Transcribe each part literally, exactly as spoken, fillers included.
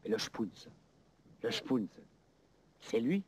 Et le Spunz. Le Spunz. C'est lui?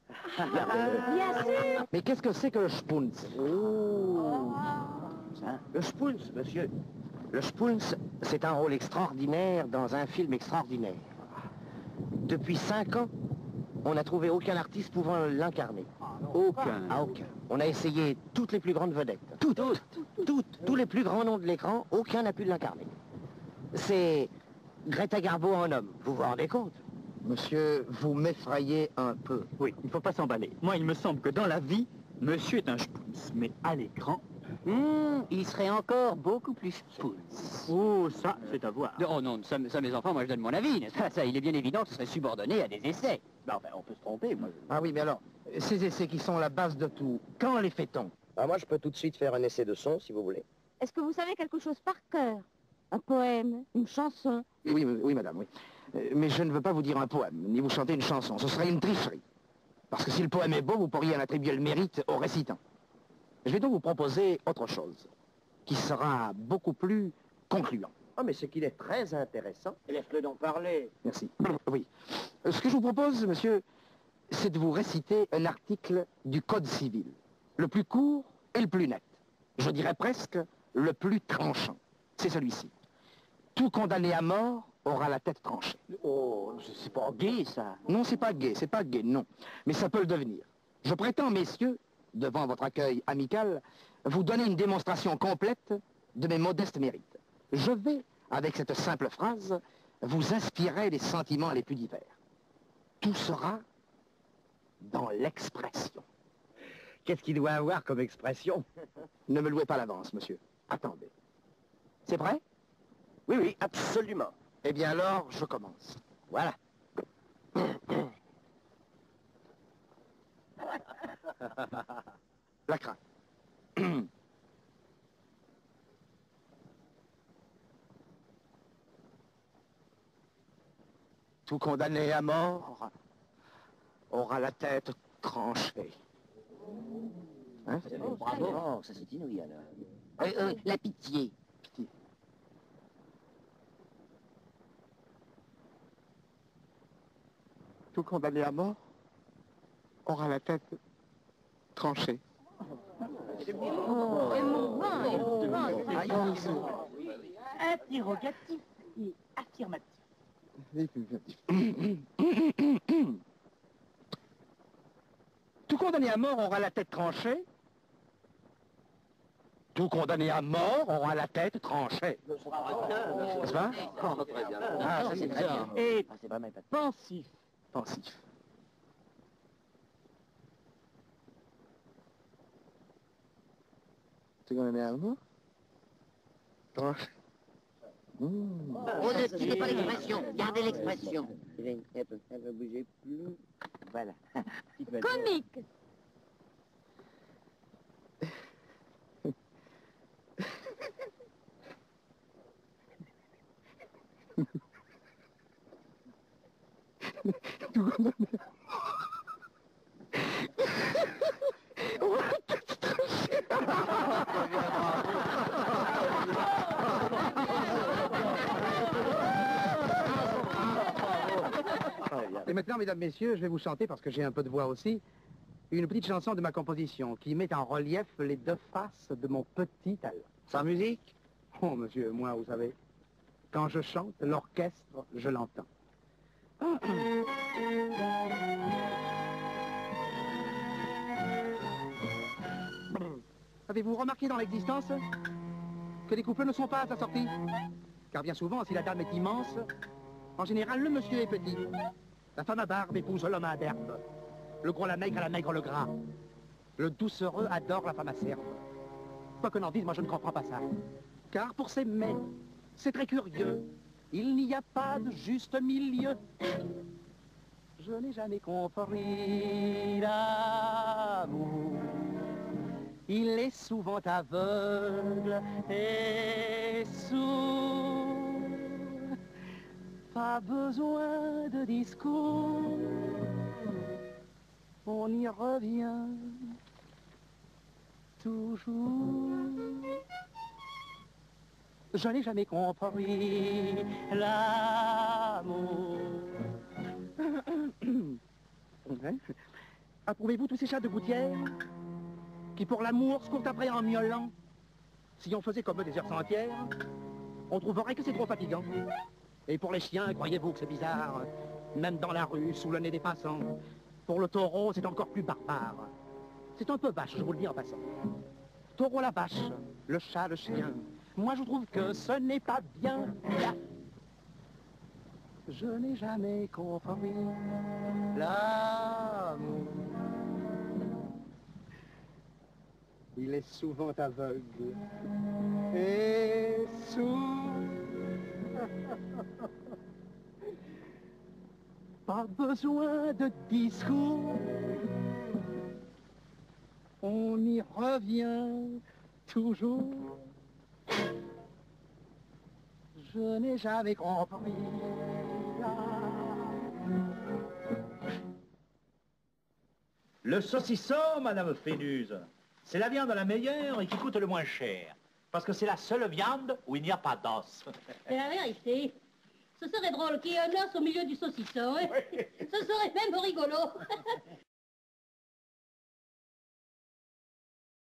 Bien sûr. Mais qu'est-ce que c'est que le Spunz? Oh. Hein? Le Spunz, monsieur. Le Spunz, c'est un rôle extraordinaire dans un film extraordinaire. Depuis cinq ans, on n'a trouvé aucun artiste pouvant l'incarner. Aucun. Ah, aucun. On a essayé toutes les plus grandes vedettes. Toutes, toutes, toutes. Tous les plus grands noms de l'écran, aucun n'a pu l'incarner. C'est Greta Garbo en homme. Vous vous rendez compte? Monsieur, vous m'effrayez un peu. Oui, il ne faut pas s'emballer. Moi, il me semble que dans la vie, monsieur est un Spunz, mais à l'écran... Mmh, il serait encore beaucoup plus Spunz. Oh, ça, c'est à voir. Oh non, ça, ça, mes enfants, moi je donne mon avis, n'est-ce pas? Ça, il est bien évident que ce serait subordonné à des essais. Ben, enfin, on peut se tromper, moi. Je... Ah oui, mais alors, ces essais qui sont la base de tout, quand les fait-on? Ah, moi, je peux tout de suite faire un essai de son, si vous voulez. Est-ce que vous savez quelque chose par cœur? Un poème, une chanson? Oui, oui, madame, oui. Euh, Mais je ne veux pas vous dire un poème, ni vous chanter une chanson. Ce serait une tricherie. Parce que si le poème est beau, vous pourriez en attribuer le mérite au récitant. Je vais donc vous proposer autre chose, qui sera beaucoup plus concluant. Ah, mais c'est qu'il est très intéressant. Laisse-le donc parler. Merci. Oui. Euh, Ce que je vous propose, monsieur, c'est de vous réciter un article du Code civil. Le plus court et le plus net. Je dirais presque le plus tranchant. C'est celui-ci. Tout condamné à mort aura la tête tranchée. Oh, c'est pas gai, ça. Non, c'est pas gai, c'est pas gai, non. Mais ça peut le devenir. Je prétends, messieurs, devant votre accueil amical, vous donner une démonstration complète de mes modestes mérites. Je vais, avec cette simple phrase, vous inspirer les sentiments les plus divers. Tout sera dans l'expression. Qu'est-ce qu'il doit avoir comme expression? Ne me louez pas l'avance, monsieur. Attendez. C'est prêt? Oui, oui, absolument. Eh bien alors, je commence. Voilà. La crainte. Tout condamné à mort aura la tête tranchée. Hein? Oh, bravo. Oh, ça c'est inouï, alors. Euh, euh, la pitié. Pitié. Tout condamné à mort aura la tête tranchée. Oh, émouvant, émouvant. Interrogatif et affirmatif. Tout condamné à mort aura la tête tranchée. Tout condamné à mort aura la tête tranchée. N'est-ce pas? Ah, ça c'est très bien. Et Ah, c'est vraiment pas... pensif. Pensif. Tout condamné à mort tranchée. Mmh. Oh, ne tirez pas l'expression, gardez l'expression. Elle ne bougeait plus. Voilà. Comique. Tout condamné à mort. Et maintenant, mesdames, messieurs, je vais vous chanter, parce que j'ai un peu de voix aussi, une petite chanson de ma composition qui met en relief les deux faces de mon petit talent. Sans musique? Oh, monsieur, moi, vous savez, quand je chante, l'orchestre, je l'entends. Avez-vous remarqué dans l'existence que les couples ne sont pas à sa sortie? Car bien souvent, si la dame est immense, en général, le monsieur est petit. La femme à barbe épouse l'homme à berbe. Le gros la maigre à la maigre le gras. Le doucereux adore la femme acerbe. Quoi que n'en dise, moi je ne comprends pas ça. Car pour ces mets, c'est très curieux. Il n'y a pas de juste milieu. Je n'ai jamais compris l'amour. Il est souvent aveugle et sourd. Pas besoin de discours. On y revient toujours. Je n'ai jamais compris l'amour. Hein? Approuvez-vous tous ces chats de gouttière qui, pour l'amour, se courent après en miaulant? Si on faisait comme eux des heures entières, on trouverait que c'est trop fatigant. Et pour les chiens, croyez-vous que c'est bizarre? Même dans la rue, sous le nez des passants. Pour le taureau, c'est encore plus barbare. C'est un peu vache, je vous le dis en passant. Taureau la vache, le chat le chien. Moi je trouve que ce n'est pas bien. Je n'ai jamais compris l'amour. Il est souvent aveugle et sourd. Pas besoin de discours. On y revient toujours. Je n'ai jamais compris. Le saucisson, Madame Fénuse, c'est la viande la meilleure et qui coûte le moins cher. Parce que c'est la seule viande où il n'y a pas d'os. C'est la vérité. Ce serait drôle qu'il y ait un os au milieu du saucisson. Hein? Ce serait même rigolo.